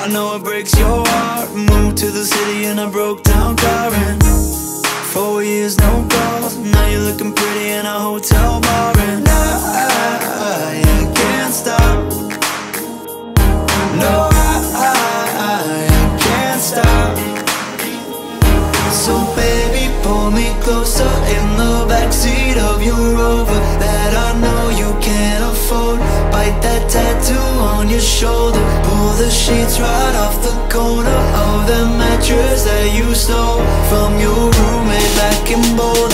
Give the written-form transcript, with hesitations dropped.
I know it breaks your heart. Moved to the city in a broke down car, and 4 years no calls. Now you're looking pretty in a hotel bar, and I can't stop. No, I can't stop. So baby, pull me closer in the backseat of your Rover that I know you can't afford. Bite that tattoo on your shoulder. Pull the sheets right off the corner of the mattress that you stole from your roommate back in Boulder.